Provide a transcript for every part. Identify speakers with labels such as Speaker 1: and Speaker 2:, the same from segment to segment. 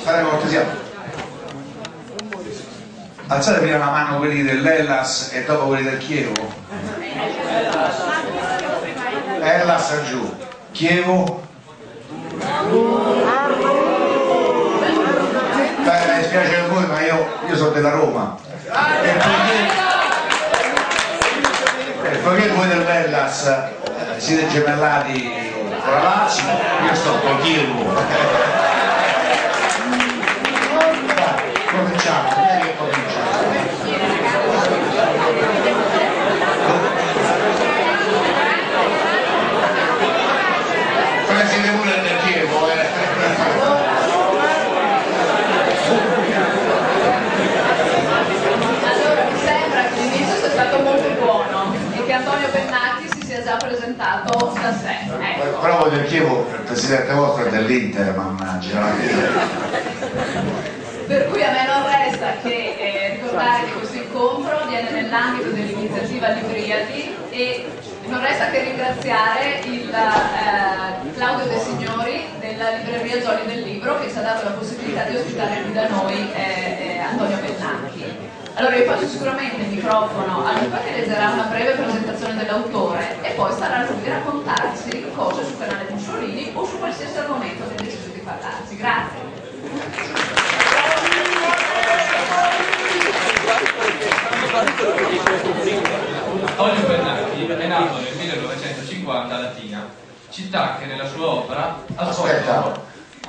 Speaker 1: fare cortesia. Alzate prima la mano quelli dell'Hellas e dopo quelli del Chievo. Hellas giù, Chievo. Mi spiace per voi, ma io sono della Roma. E poiché voi dell'Hellas siete gemellati con la Lazio, io sto con Chievo. Cominciamo, vieni che cominciamo. Come siete pure del Chievo,
Speaker 2: Allora, mi sembra che l'inizio sia stato molto buono e che Antonio Pennacchi si sia già presentato da sé.
Speaker 1: Però voi del Chievo, il presidente vostro è dell'Inter, mannaggia.
Speaker 2: Per cui a me non resta che ricordare che questo incontro viene nell'ambito dell'iniziativa Libriati e non resta che ringraziare il Claudio De Signori della libreria Gioli del Libro che ci ha dato la possibilità di ospitare qui da noi Antonio Pennacchi. Allora io passo sicuramente il microfono a Luca che leggerà una breve presentazione dell'autore e poi sarà a lui raccontarci cose sul canale Mussolini o su qualsiasi argomento che ha deciso di parlarci. Grazie.
Speaker 3: Antonio Pennacchi è nato nel 1950 a Latina, città che nella sua opera ha
Speaker 1: Aspetta,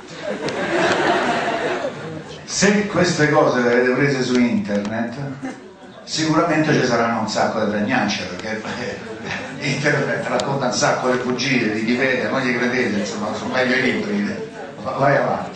Speaker 1: se queste cose le avete prese su internet sicuramente ci saranno un sacco di pregnacce, perché internet racconta un sacco di bugie, di Wikipedia, non gli credete, insomma sono meglio i libri. Vai avanti.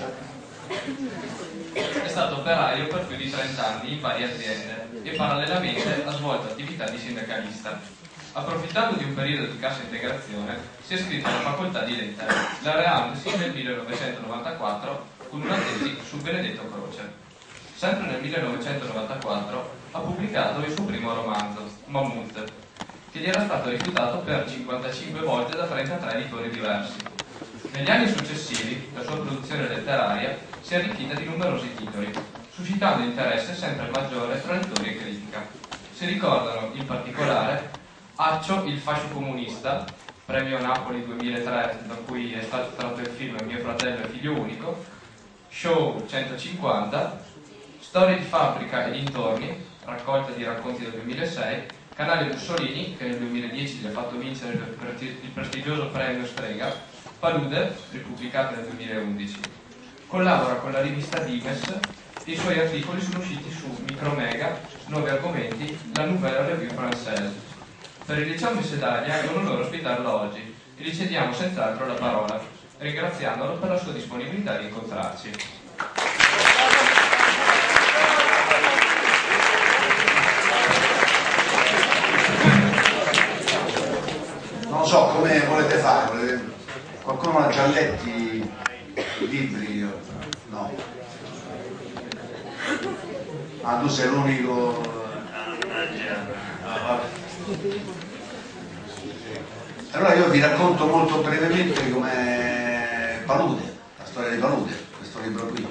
Speaker 3: È stato operaio per più di 30 anni in varie aziende e parallelamente ha svolto attività di sindacalista. Approfittando di un periodo di cassa integrazione, si è iscritto alla facoltà di lettere, laureandosi nel 1994 con una tesi su Benedetto Croce. Sempre nel 1994 ha pubblicato il suo primo romanzo, Mammut, che gli era stato rifiutato per 55 volte da 33 editori diversi. Negli anni successivi, la sua produzione letteraria si è arricchita di numerosi titoli, suscitando interesse sempre maggiore tra lettori e critica. Si ricordano in particolare Accio, il fascio comunista, premio Napoli 2003, da cui è stato tratto il film Mio fratello e figlio unico, Show 150, Storie di fabbrica e dintorni, raccolta di racconti del 2006, Canale Mussolini, che nel 2010 gli ha fatto vincere il prestigioso premio Strega, Palude, ripubblicato nel 2011. Collabora con la rivista Dimes e i suoi articoli sono usciti su Micromega, Nuovi Argomenti, la Nouvelle Revue Française. Per il liceo Messedalia è un onore ospitarlo oggi e gli cediamo senz'altro la parola, ringraziandolo per la sua disponibilità di incontrarci.
Speaker 1: Non lo so come volete fare, qualcuno ha già letti i libri? Io? No. Ah, tu sei l'unico. Allora io vi racconto molto brevemente com'è Palude, la storia di Palude, questo libro qui.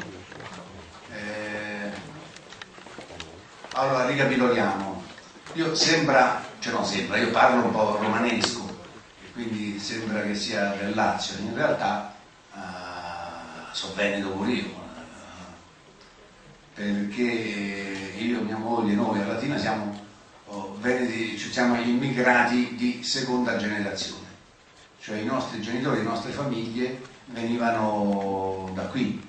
Speaker 1: Allora ricapitoliamo. Io io parlo un po' romanesco, quindi sembra che sia del Lazio, in realtà sono veneto pure io, perché io, mia moglie, noi a Latina siamo veneti, siamo immigrati di seconda generazione, cioè i nostri genitori, le nostre famiglie venivano da qui.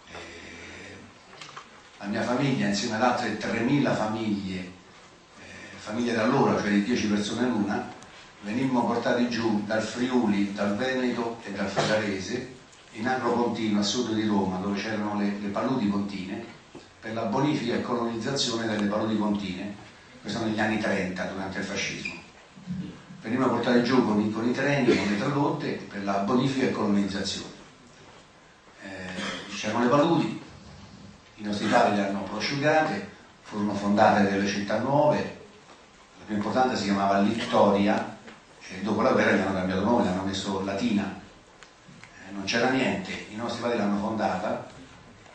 Speaker 1: La mia famiglia insieme ad altre 3.000 famiglie d'allora, cioè di 10 persone l'una, venimmo portati giù dal Friuli, dal Veneto e dal Ferrarese in Agro Pontino a sud di Roma, dove c'erano le paludi pontine, per la bonifica e colonizzazione delle paludi pontine. Questo negli anni 30, durante il fascismo. Venivano portati giù con i treni, con le tradotte, per la bonifica e colonizzazione. C'erano le paludi, i nostri padri le hanno prosciugate, furono fondate delle città nuove, la più importante si chiamava Littoria, e dopo la guerra gli hanno cambiato nome, l'hanno messo Latina. Non c'era niente, i nostri padri l'hanno fondata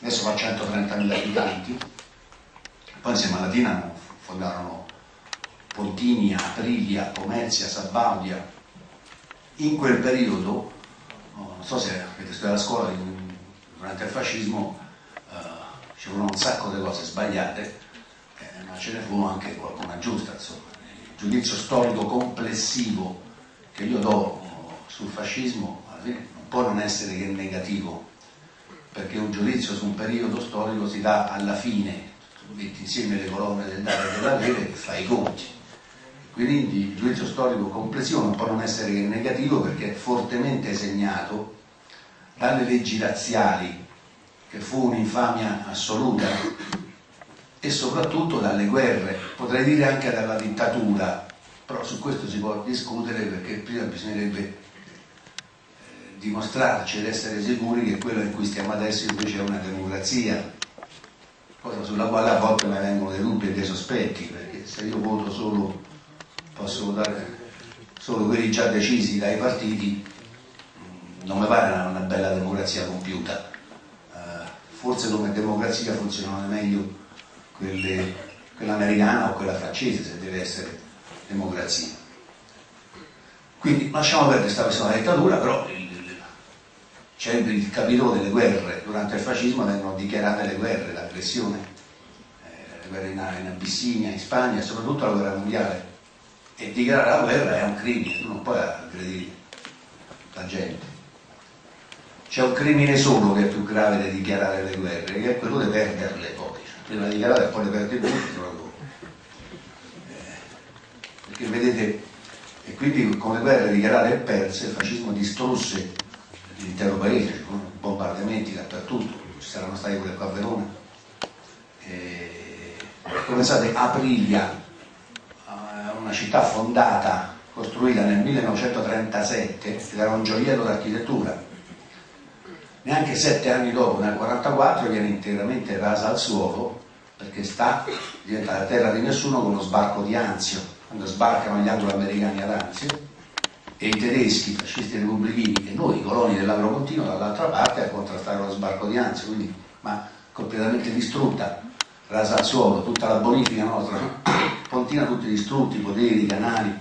Speaker 1: adesso fa 130.000 abitanti, poi insieme a Latina fondarono Pontini, Aprilia, Pomezia, Sabaudia. In quel periodo, non so se avete studiato a scuola, durante il fascismo ci furono un sacco di cose sbagliate, ma ce ne fu anche qualcuna giusta, insomma. Il giudizio storico complessivo che io do sul fascismo alla fine non può non essere che negativo, perché un giudizio su un periodo storico si dà alla fine, metti insieme le colonne del dare e dell'avere e fai i conti. Quindi il giudizio storico complessivo non può non essere che negativo, perché è fortemente segnato dalle leggi razziali, che fu un'infamia assoluta, e soprattutto dalle guerre, potrei dire anche dalla dittatura, però su questo si può discutere, perché prima bisognerebbe dimostrarci ed essere sicuri che quello in cui stiamo adesso invece è una democrazia, cosa sulla quale a volte mi vengono dei dubbi e dei sospetti, perché se io voto solo, posso votare solo quelli già decisi dai partiti, non mi pare una bella democrazia compiuta. Forse come democrazia funzionano meglio quella americana o quella francese, se deve essere democrazia. Quindi lasciamo perdere questa questione della dittatura, però c'è il capitolo delle guerre. Durante il fascismo vengono dichiarate le guerre, l'aggressione, le guerre in Abissinia, in Spagna e soprattutto la guerra mondiale. E dichiarare la guerra è un crimine, tu non puoi aggredire la gente. C'è un crimine solo che è più grave di dichiarare le guerre, che è quello di perderle poi. Prima di dichiarare e poi le perdi tutti, perché vedete, e quindi con le guerre dichiarate e perse il fascismo distrusse l'intero paese, ci furono bombardamenti dappertutto, ci saranno stati pure qua a Verona. Pensate, Aprilia, una città fondata, costruita nel 1937, ed era un gioiello d'architettura. Neanche 7 anni dopo, nel 1944, viene interamente rasa al suolo, perché diventa la terra di nessuno con lo sbarco di Anzio, quando sbarcano gli anglo-americani ad Anzio, e i tedeschi, i fascisti repubblichini, e noi, i coloni dell'Agro continuo, dall'altra parte a contrastare lo sbarco di Anzio, quindi, ma completamente distrutta, rasa al suolo, tutta la bonifica nostra, Pontina tutti distrutti, i poderi, i canali,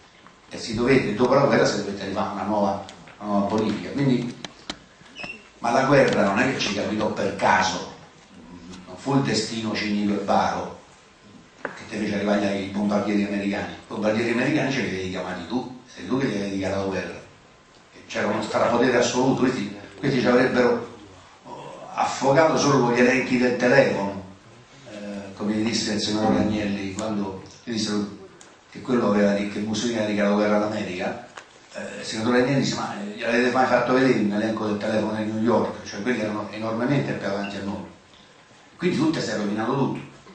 Speaker 1: e dopo la guerra si dovette rifare una nuova bonifica. Quindi, ma la guerra non è che ci capitò per caso, non fu il destino cinico e baro che ti fece arrivare ai bombardieri americani. I bombardieri americani ce li avevi chiamati tu, sei tu che gli avevi dichiarato guerra. C'era uno strapotere assoluto, questi ci avrebbero affogato solo con gli elenchi del telefono, come gli disse il senatore Agnelli quando gli dissero che quello che Mussolini aveva dichiarato guerra all'America. Il senatore Agnelli disse: ma gli avete mai fatto vedere un elenco del telefono di New York? Cioè quelli erano enormemente più avanti a noi, quindi tutto si è rovinato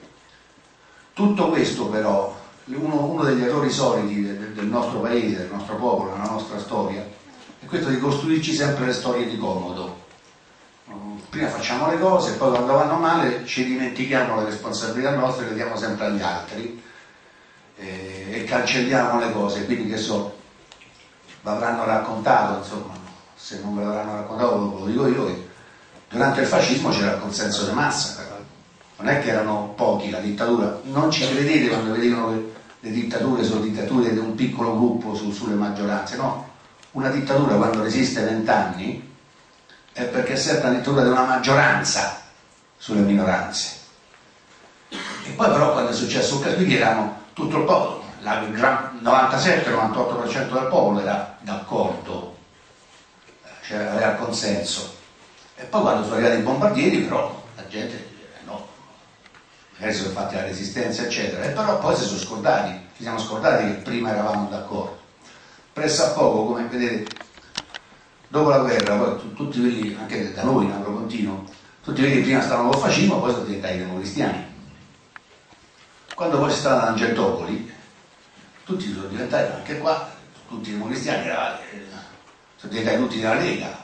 Speaker 1: tutto questo. Però uno degli errori soliti del nostro paese, del nostro popolo, della nostra storia è questo di costruirci sempre le storie di comodo. Prima facciamo le cose e poi quando vanno male ci dimentichiamo le responsabilità nostre, le diamo sempre agli altri e cancelliamo le cose. Quindi che so, vi avranno raccontato, insomma, se non ve l'avranno raccontato ve lo dico io, che durante il fascismo c'era il consenso di massa, non è che erano pochi. La dittatura, non ci credete quando vi dicono che le dittature sono dittature di un piccolo gruppo sulle maggioranze, no, una dittatura quando resiste 20 anni è perché è sempre una dittatura di una maggioranza sulle minoranze. E poi però quando è successo quindi erano tutto il popolo, il 97-98% del popolo era d'accordo, cioè aveva il consenso. E poi quando sono arrivati i bombardieri però la gente no, magari sono fatti la resistenza eccetera, e però poi si siamo scordati che prima eravamo d'accordo. Presso a poco, come vedete, dopo la guerra, poi tutti quelli, anche da noi in Agro Continuo, tutti quelli che prima stavano col fascismo poi sono diventati democristiani. Quando poi si stava ad Angentopoli, tutti sono diventati, anche qua, tutti i democristiani sono diventati tutti della Lega.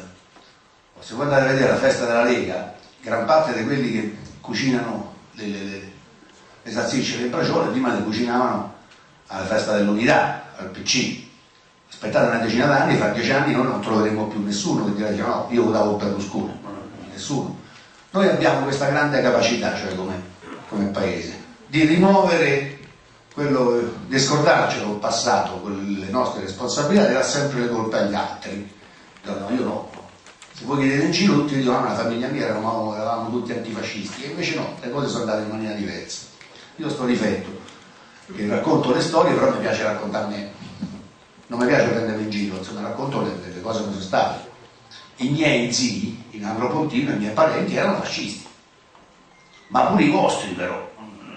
Speaker 1: Se voi andate a vedere la festa della Lega, gran parte di quelli che cucinano le salsicce e le braciole prima le cucinavano alla festa dell'unità, al PC. Aspettate una decina d'anni, fra 10 anni noi non troveremo più nessuno che dirà no, io votavo Berlusconi, nessuno. Noi abbiamo questa grande capacità, cioè come paese, di rimuovere quello, di scordarci col passato, con le nostre responsabilità, e dare sempre le colpe agli altri. No, io no. Se voi chiedete in giro, tutti dicono: la famiglia mia eravamo tutti antifascisti, e invece no, le cose sono andate in maniera diversa. Io sto difetto che racconto le storie, però mi piace raccontarne, non mi piace prendermi in giro, insomma, racconto le cose che sono state. I miei zii in Agropontino, i miei parenti erano fascisti, ma pure i vostri però.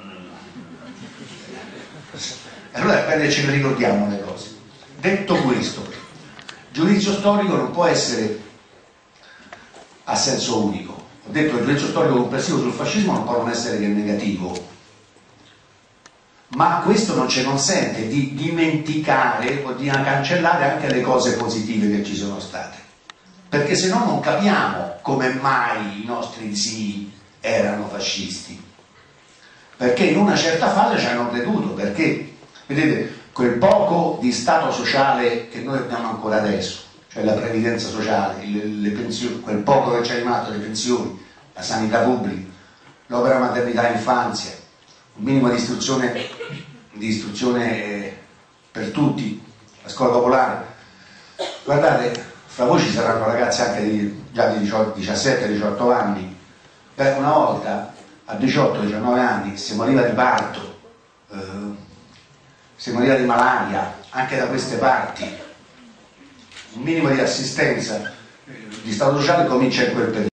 Speaker 1: E allora è bene che ce ne ricordiamo le cose. Detto questo, giudizio storico non può essere a senso unico. Ho detto che il giudizio storico complessivo sul fascismo non può non essere che negativo, ma questo non ci consente di dimenticare o di cancellare anche le cose positive che ci sono state, perché se no non capiamo come mai i nostri zii erano fascisti, perché in una certa fase ci hanno creduto, perché vedete quel poco di stato sociale che noi abbiamo ancora adesso, cioè la previdenza sociale, le pensioni, quel poco che ci è rimasto, le pensioni, la sanità pubblica, l'opera maternità e infanzia, un minimo di istruzione per tutti, la scuola popolare. Guardate, fra voi ci saranno ragazzi anche già di 17-18 anni. Una volta a 18-19 anni si moriva di parto, si moriva di malaria, anche da queste parti. Un minimo di assistenza di stato sociale comincia in quel periodo.